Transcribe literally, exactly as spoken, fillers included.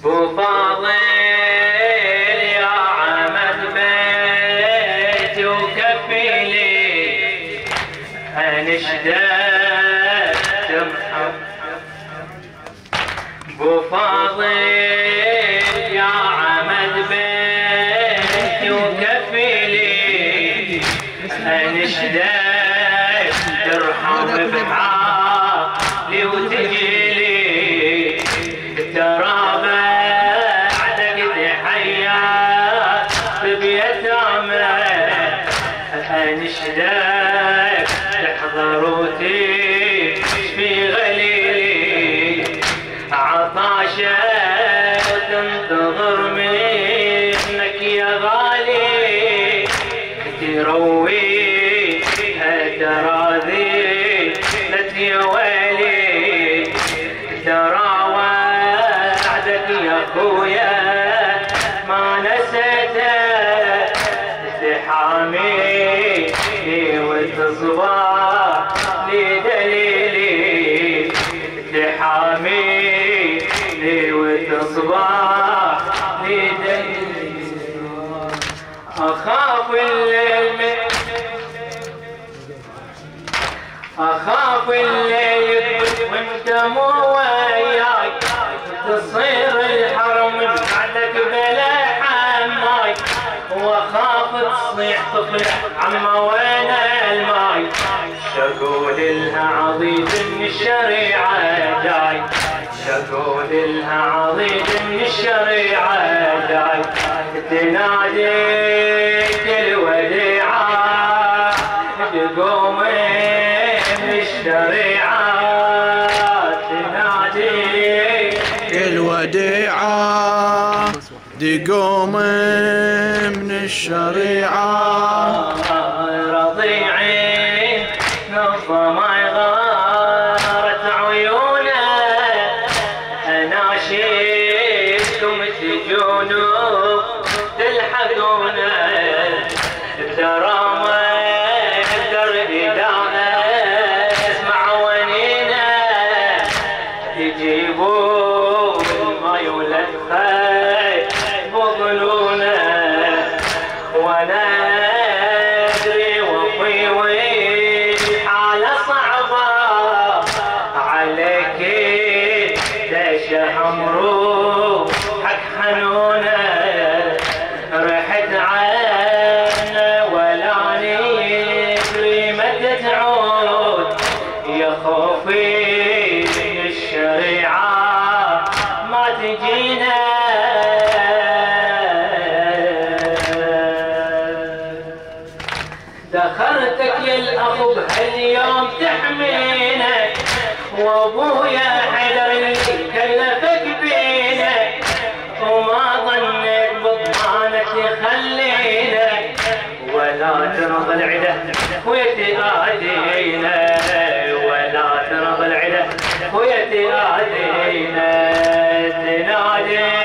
بو فاضل يا عمد بيتي وكفيلي انشدت تمحو. بو فاضل يا عمد بيتي وكفيلي انشدت ترحم بحالي وتجيلي. ترى بعدك تحيات بيتامى انشدك تحضر وتشفي غليلي. عطاشة تنتظر منك يا غالي ترويها تراضي لك يا ويلي. ترى وعدك يا خويا ما نسيته تحاميني وتصبح لي دليلي. تحاميني وتصبح لي دليلي. أخاف الليل أخاف الليل وانت مو وياي تصير الحرم بعدك بلا حماي. واخاف تصيح طفل عما وين الماي. شقول لها عضيد من الشريعة جاي. شقول لها عضيد من الشريعة جاي. تناديك الوديعة تقوم من الشريعة. تناديك الوديعة تقوم من الشريعة. رضيعي نظمي غارت عيونه اناشيدكم تجونوا تلحقونه. ترى ما يقدر اذا اسمع ونينه تجيبوا الماي ولتخيل بظنونه. وانا ادري وفي والحاله صعبه عليك تشهم روحك حنونه. رحت عنه ولا ندري متى تعود يا خوفي من الشريعه ما تجينا. دخلتك يا الاخو بهاليوم تحمينك وابويا حيدر اللي كلفك بينك. وما ظنيت بضمانك يخلينك ولا ترضى العده ويتآدينا. ولا ترضى العده ويتآدينا. تنادي